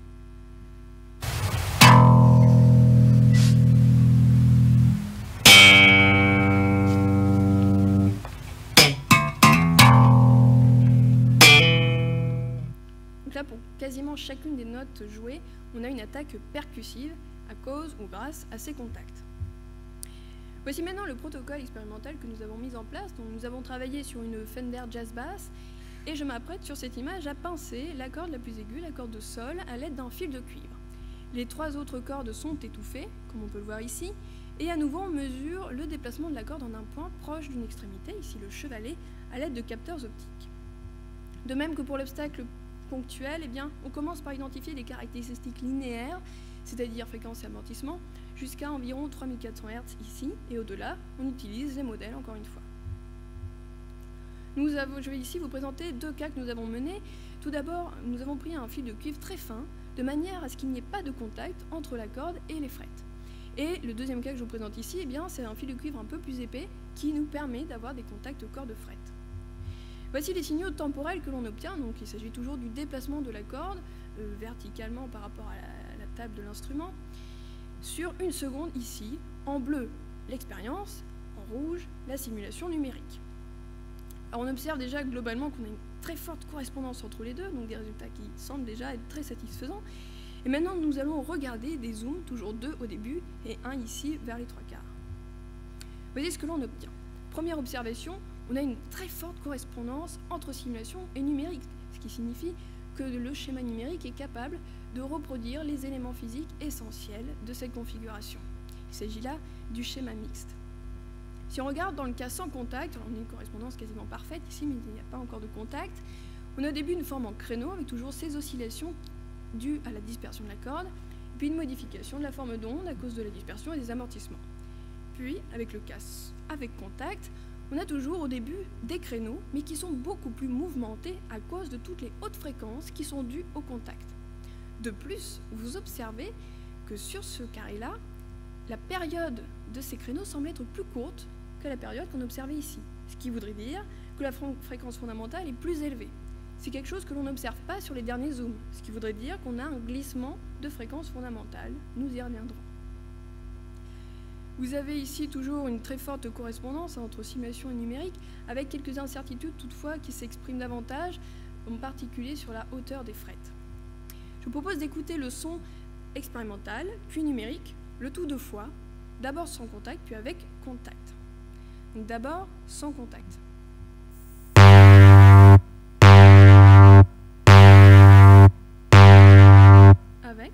Donc là, pour quasiment chacune des notes jouées, on a une attaque percussive à cause ou grâce à ces contacts. Voici maintenant le protocole expérimental que nous avons mis en place. Donc, nous avons travaillé sur une Fender Jazz Bass et je m'apprête sur cette image à pincer la corde la plus aiguë, la corde de sol, à l'aide d'un fil de cuivre. Les 3 autres cordes sont étouffées, comme on peut le voir ici, et à nouveau on mesure le déplacement de la corde en un point proche d'une extrémité, ici le chevalet, à l'aide de capteurs optiques. De même que pour l'obstacle ponctuel, eh bien, on commence par identifier les caractéristiques linéaires, c'est-à-dire fréquence et amortissement, jusqu'à environ 3400 Hz ici, et au-delà, on utilise les modèles encore une fois. Je vais ici vous présenter 2 cas que nous avons menés. Tout d'abord, nous avons pris un fil de cuivre très fin, de manière à ce qu'il n'y ait pas de contact entre la corde et les frettes. Et le deuxième cas que je vous présente ici, eh bien, c'est un fil de cuivre un peu plus épais qui nous permet d'avoir des contacts corde-frette. Voici les signaux temporels que l'on obtient. Donc, il s'agit toujours du déplacement de la corde verticalement par rapport à la table de l'instrument. Sur 1 seconde ici, en bleu, l'expérience, en rouge, la simulation numérique. Alors, on observe déjà globalement qu'on a une très forte correspondance entre les deux, donc des résultats qui semblent déjà être très satisfaisants. Et maintenant, nous allons regarder des zooms, toujours 2 au début et 1 ici vers les 3/4. Voyez ce que l'on obtient. Première observation, on a une très forte correspondance entre simulation et numérique, ce qui signifie que le schéma numérique est capable de reproduire les éléments physiques essentiels de cette configuration. Il s'agit là du schéma mixte. Si on regarde dans le cas sans contact, alors on a une correspondance quasiment parfaite ici, mais il n'y a pas encore de contact, on a au début une forme en créneau avec toujours ces oscillations dues à la dispersion de la corde, puis une modification de la forme d'onde à cause de la dispersion et des amortissements. Puis, avec le cas avec contact, on a toujours au début des créneaux, mais qui sont beaucoup plus mouvementés à cause de toutes les hautes fréquences qui sont dues au contact. De plus, vous observez que sur ce carré-là, la période de ces créneaux semble être plus courte que la période qu'on observait ici, ce qui voudrait dire que la fréquence fondamentale est plus élevée. C'est quelque chose que l'on n'observe pas sur les derniers zooms, ce qui voudrait dire qu'on a un glissement de fréquence fondamentale. Nous y reviendrons. Vous avez ici toujours une très forte correspondance entre simulation et numérique, avec quelques incertitudes toutefois qui s'expriment davantage, en particulier sur la hauteur des frettes. Je vous propose d'écouter le son expérimental, puis numérique, le tout 2 fois, d'abord sans contact, puis avec contact. Donc d'abord sans contact. Avec.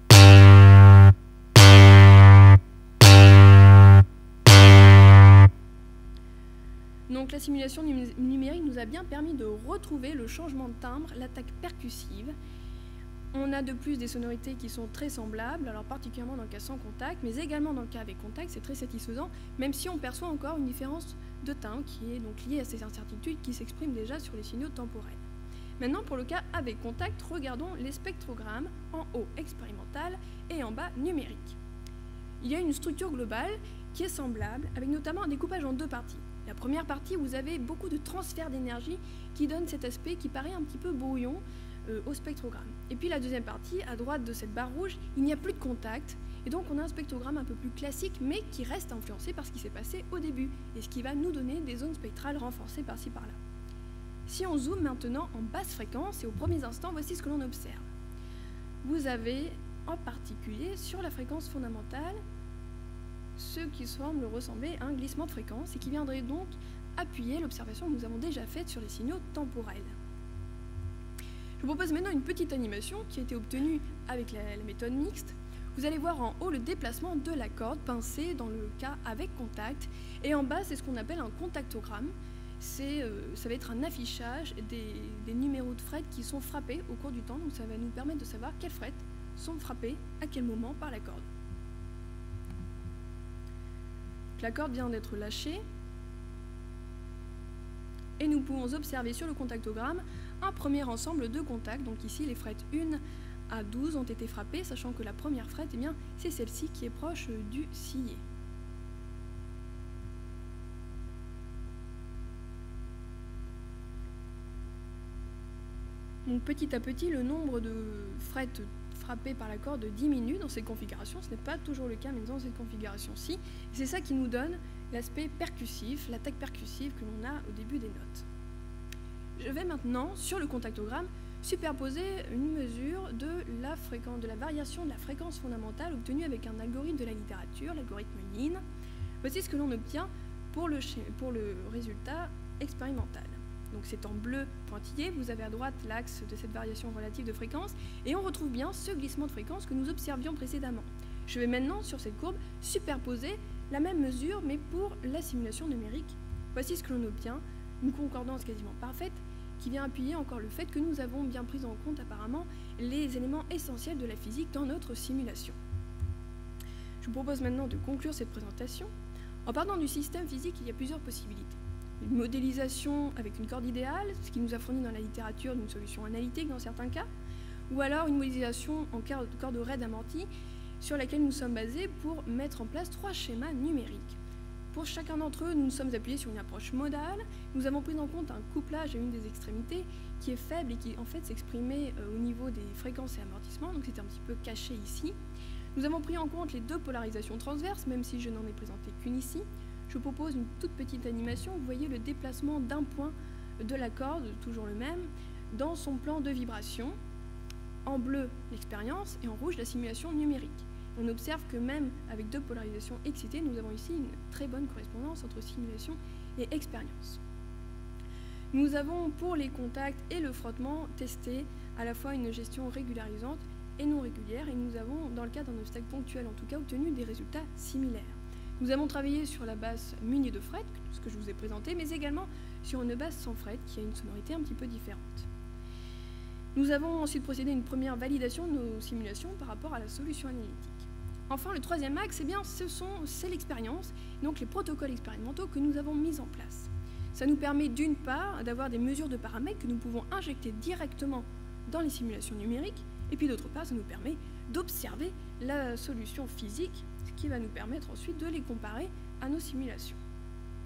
Donc la simulation numérique nous a bien permis de retrouver le changement de timbre, l'attaque percussive. On a de plus des sonorités qui sont très semblables, alors particulièrement dans le cas sans contact, mais également dans le cas avec contact, c'est très satisfaisant, même si on perçoit encore une différence de timbre qui est donc liée à ces incertitudes qui s'expriment déjà sur les signaux temporels. Maintenant, pour le cas avec contact, regardons les spectrogrammes, en haut expérimental et en bas numérique. Il y a une structure globale qui est semblable, avec notamment un découpage en 2 parties. La première partie, vous avez beaucoup de transfert d'énergie qui donne cet aspect qui paraît un petit peu brouillon au spectrogramme. Et puis la deuxième partie, à droite de cette barre rouge, il n'y a plus de contact, et donc on a un spectrogramme un peu plus classique, mais qui reste influencé par ce qui s'est passé au début, et ce qui va nous donner des zones spectrales renforcées par-ci par-là. Si on zoome maintenant en basse fréquence, et aux premiers instants, voici ce que l'on observe. Vous avez en particulier sur la fréquence fondamentale ce qui semble ressembler à un glissement de fréquence et qui viendrait donc appuyer l'observation que nous avons déjà faite sur les signaux temporels. Je vous propose maintenant une petite animation qui a été obtenue avec la méthode mixte. Vous allez voir en haut le déplacement de la corde pincée dans le cas avec contact, et en bas c'est ce qu'on appelle un contactogramme. Ça va être un affichage des numéros de frettes qui sont frappés au cours du temps, donc ça va nous permettre de savoir quelles frettes sont frappées à quel moment par la corde. La corde vient d'être lâchée et nous pouvons observer sur le contactogramme un premier ensemble de contacts. Donc ici les frettes 1 à 12 ont été frappées, sachant que la première frette, eh bien, c'est celle-ci qui est proche du sillet. Donc petit à petit, le nombre de frettes frappées par la corde diminue dans cette configuration. Ce n'est pas toujours le cas, mais dans cette configuration-ci. C'est ça qui nous donne l'aspect percussif, l'attaque percussive que l'on a au début des notes. Je vais maintenant, sur le contactogramme, superposer une mesure de la variation de la fréquence fondamentale obtenue avec un algorithme de la littérature, l'algorithme Lean. Voici ce que l'on obtient pour le résultat expérimental. Donc c'est en bleu pointillé, vous avez à droite l'axe de cette variation relative de fréquence, et on retrouve bien ce glissement de fréquence que nous observions précédemment. Je vais maintenant, sur cette courbe, superposer la même mesure, mais pour la simulation numérique. Voici ce que l'on obtient, une concordance quasiment parfaite, qui vient appuyer encore le fait que nous avons bien pris en compte apparemment les éléments essentiels de la physique dans notre simulation. Je vous propose maintenant de conclure cette présentation. En partant du système physique, il y a plusieurs possibilités. Une modélisation avec une corde idéale, ce qui nous a fourni dans la littérature d'une solution analytique dans certains cas, ou alors une modélisation en corde raide amortie sur laquelle nous sommes basés pour mettre en place 3 schémas numériques. Pour chacun d'entre eux, nous nous sommes appuyés sur une approche modale. Nous avons pris en compte un couplage à une des extrémités qui est faible et qui en fait s'exprimait au niveau des fréquences et amortissements, donc c'était un petit peu caché ici. Nous avons pris en compte les 2 polarisations transverses, même si je n'en ai présenté qu'une ici. Je vous propose une toute petite animation. Vous voyez le déplacement d'un point de la corde, toujours le même, dans son plan de vibration. En bleu, l'expérience, et en rouge, la simulation numérique. On observe que même avec 2 polarisations excitées, nous avons ici une très bonne correspondance entre simulation et expérience. Nous avons, pour les contacts et le frottement, testé à la fois une gestion régularisante et non régulière, et nous avons, dans le cas d'un obstacle ponctuel en tout cas, obtenu des résultats similaires. Nous avons travaillé sur la basse munie de frettes, ce que je vous ai présenté, mais également sur une basse sans frettes qui a une sonorité un petit peu différente. Nous avons ensuite procédé à une première validation de nos simulations par rapport à la solution analytique. Enfin, le troisième axe, eh bien, c'est l'expérience, donc les protocoles expérimentaux que nous avons mis en place. Ça nous permet d'une part d'avoir des mesures de paramètres que nous pouvons injecter directement dans les simulations numériques, et puis d'autre part, ça nous permet d'observer la solution physique, ce qui va nous permettre ensuite de les comparer à nos simulations.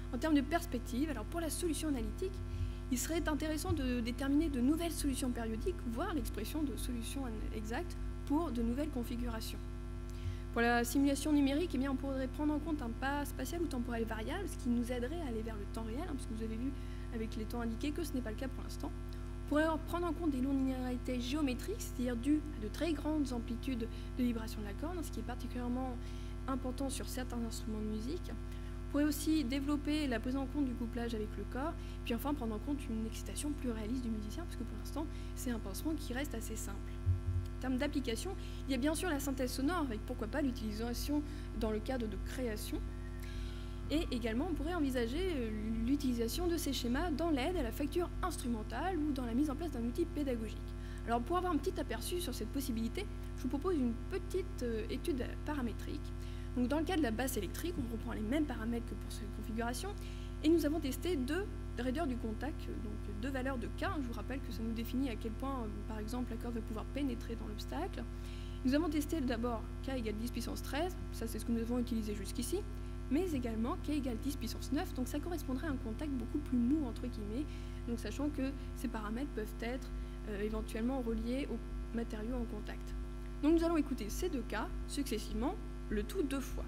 En termes de perspective, alors pour la solution analytique, il serait intéressant de déterminer de nouvelles solutions périodiques, voire l'expression de solutions exactes pour de nouvelles configurations. Pour la simulation numérique, eh bien, on pourrait prendre en compte un pas spatial ou temporel variable, ce qui nous aiderait à aller vers le temps réel, parce que vous avez vu avec les temps indiqués que ce n'est pas le cas pour l'instant. On pourrait prendre en compte des non-linéarités géométriques, c'est-à-dire dues à de très grandes amplitudes de vibration de la corne, ce qui est particulièrement important sur certains instruments de musique. On pourrait aussi développer la prise en compte du couplage avec le corps, puis enfin prendre en compte une excitation plus réaliste du musicien, parce que pour l'instant, c'est un pansement qui reste assez simple. En termes d'application, il y a bien sûr la synthèse sonore, avec pourquoi pas l'utilisation dans le cadre de création. Et également, on pourrait envisager l'utilisation de ces schémas dans l'aide à la facture instrumentale ou dans la mise en place d'un outil pédagogique. Alors pour avoir un petit aperçu sur cette possibilité, je vous propose une petite étude paramétrique. Donc dans le cas de la basse électrique, on reprend les mêmes paramètres que pour cette configuration, et nous avons testé deux raideurs du contact, donc deux valeurs de K. Je vous rappelle que ça nous définit à quel point, par exemple, la corde va pouvoir pénétrer dans l'obstacle. Nous avons testé d'abord K égale 10 puissance 13, ça c'est ce que nous avons utilisé jusqu'ici, mais également K égale 10 puissance 9, donc ça correspondrait à un contact beaucoup plus mou, entre guillemets, donc sachant que ces paramètres peuvent être éventuellement reliés aux matériaux en contact. Donc nous allons écouter ces deux cas successivement, le tout 2 fois.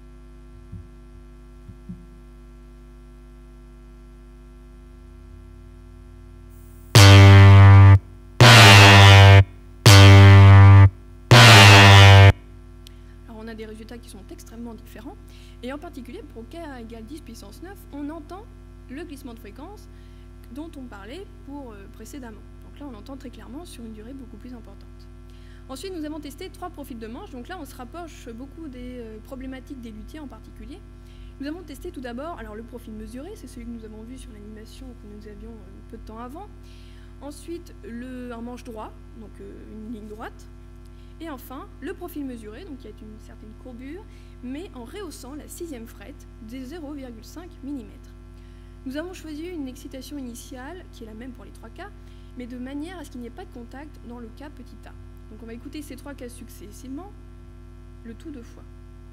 Alors on a des résultats qui sont extrêmement différents, et en particulier pour K égale 10 puissance 9, on entend le glissement de fréquence dont on parlait précédemment. Donc là on l'entend très clairement sur une durée beaucoup plus importante. Ensuite, nous avons testé 3 profils de manche. Donc là, on se rapproche beaucoup des problématiques des luthiers en particulier. Nous avons testé tout d'abord le profil mesuré, c'est celui que nous avons vu sur l'animation que nous avions peu de temps avant. Ensuite, un manche droit, donc une ligne droite. Et enfin, le profil mesuré, donc qui a une certaine courbure, mais en rehaussant la 6e frette de 0,5 mm. Nous avons choisi une excitation initiale, qui est la même pour les 3 cas, mais de manière à ce qu'il n'y ait pas de contact dans le cas petit a. Donc on va écouter ces 3 cas successivement, le tout 2 fois.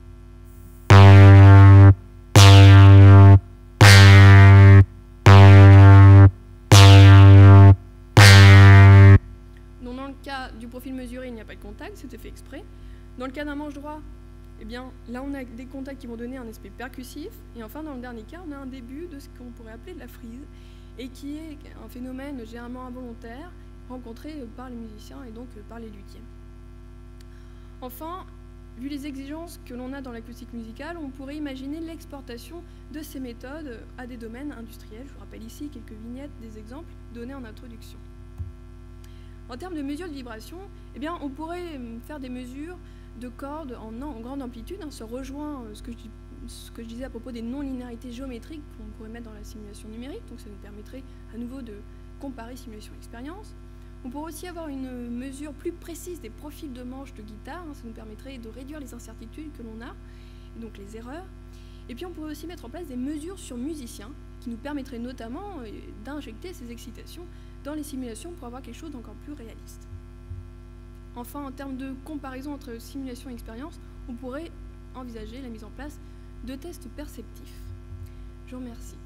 Donc dans le cas du profil mesuré, il n'y a pas de contact, c'était fait exprès. Dans le cas d'un manche droit, eh bien, là on a des contacts qui vont donner un aspect percussif. Et enfin, dans le dernier cas, on a un début de ce qu'on pourrait appeler de la frise, et qui est un phénomène généralement involontaire, rencontrés par les musiciens et donc par les luthiers. Enfin, vu les exigences que l'on a dans l'acoustique musicale, on pourrait imaginer l'exportation de ces méthodes à des domaines industriels. Je vous rappelle ici quelques vignettes des exemples donnés en introduction. En termes de mesure de vibration, eh bien, on pourrait faire des mesures de cordes en grande amplitude. Ça rejoint ce que je disais à propos des non-linéarités géométriques qu'on pourrait mettre dans la simulation numérique. Donc ça nous permettrait à nouveau de comparer simulation-expérience. On pourrait aussi avoir une mesure plus précise des profils de manches de guitare. Ça nous permettrait de réduire les incertitudes que l'on a, et donc les erreurs. Et puis on pourrait aussi mettre en place des mesures sur musiciens qui nous permettraient notamment d'injecter ces excitations dans les simulations pour avoir quelque chose d'encore plus réaliste. Enfin, en termes de comparaison entre simulation et expérience, on pourrait envisager la mise en place de tests perceptifs. Je vous remercie.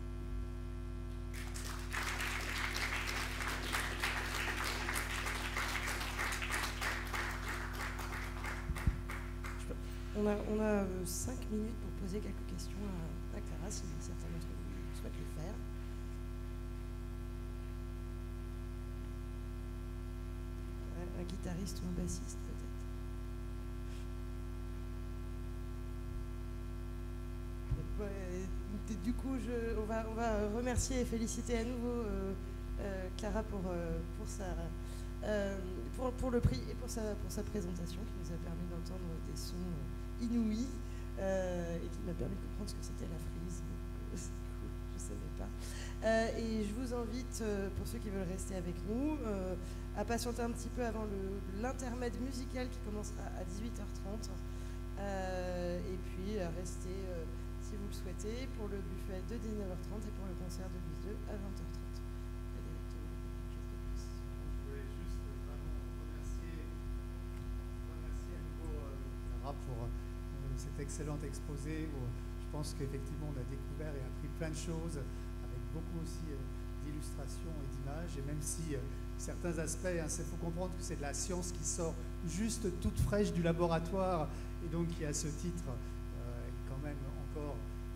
On a 5 minutes pour poser quelques questions à Clara, si certains d'entre vous souhaitent le faire. Un guitariste ou un bassiste, peut-être. Du coup, on va remercier et féliciter à nouveau Clara pour le prix et pour sa présentation qui nous a permis d'entendre des sons inouïs et qui m'a permis de comprendre ce que c'était la frise. Je ne savais pas. Et je vous invite, pour ceux qui veulent rester avec nous, à patienter un petit peu avant l'intermède musical qui commencera à 18h30 et puis à rester, si vous le souhaitez, pour le buffet de 19h30 et pour le concert de Louise II à 20h30. Pour cet excellent exposé où je pense qu'effectivement, on a découvert et appris plein de choses, avec beaucoup aussi d'illustrations et d'images. Et même si certains aspects, il faut comprendre que c'est de la science qui sort juste toute fraîche du laboratoire, et donc qui, à ce titre, est quand même encore,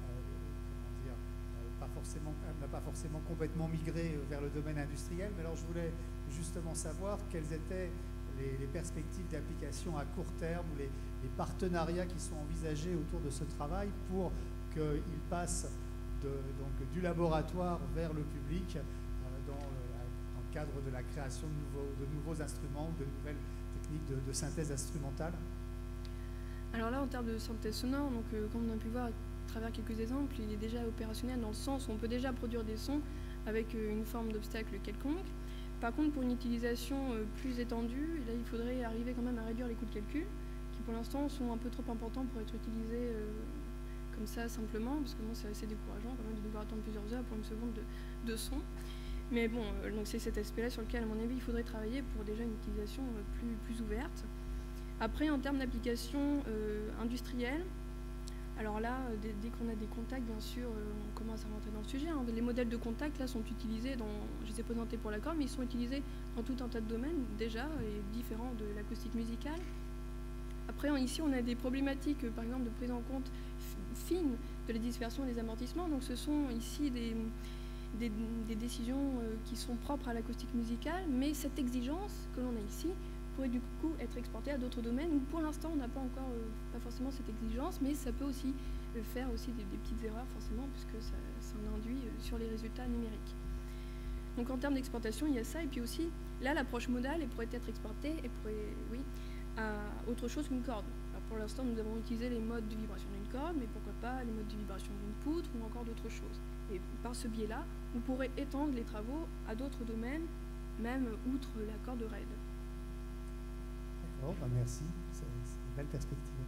n'a pas forcément complètement migré vers le domaine industriel. Mais alors, je voulais justement savoir quelles étaient les perspectives d'application à court terme, ou les partenariats qui sont envisagés autour de ce travail pour qu'il passe donc, du laboratoire vers le public dans le cadre de la création de nouveaux instruments ou de nouvelles techniques de synthèse instrumentale. Alors là, en termes de synthèse sonore, donc, comme on a pu voir à travers quelques exemples, il est déjà opérationnel dans le sens où on peut déjà produire des sons avec une forme d'obstacle quelconque. Par contre, pour une utilisation plus étendue, là, il faudrait arriver quand même à réduire les coûts de calcul, qui pour l'instant sont un peu trop importants pour être utilisés comme ça simplement, parce que bon, c'est assez décourageant quand même de devoir attendre plusieurs heures pour une seconde de son. Mais bon, donc c'est cet aspect-là sur lequel, à mon avis, il faudrait travailler pour déjà une utilisation plus ouverte. Après, en termes d'application industrielle, alors là, dès qu'on a des contacts, bien sûr, on commence à rentrer dans le sujet. Hein. Les modèles de contact, là, sont utilisés je les ai présentés pour l'accord, mais ils sont utilisés dans tout un tas de domaines, déjà, et différents de l'acoustique musicale. Après, ici, on a des problématiques, par exemple, de prise en compte fine de la dispersion des amortissements. Donc, ce sont ici des décisions qui sont propres à l'acoustique musicale, mais cette exigence que l'on a ici pourrait du coup être exportée à d'autres domaines où pour l'instant on n'a pas encore pas forcément cette exigence, mais ça peut aussi faire aussi des petites erreurs forcément, puisque ça en induit sur les résultats numériques. Donc en termes d'exportation, il y a ça, et puis aussi là l'approche modale elle pourrait être exportée à autre chose qu'une corde. Alors pour l'instant nous avons utilisé les modes de vibration d'une corde, mais pourquoi pas les modes de vibration d'une poutre ou encore d'autres choses. Et par ce biais-là, vous pourrez étendre les travaux à d'autres domaines, même outre la corde raide. D'accord, merci, c'est une belle perspective.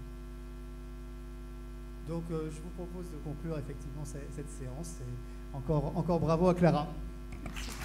Donc je vous propose de conclure effectivement cette séance. Et encore bravo à Clara. Merci.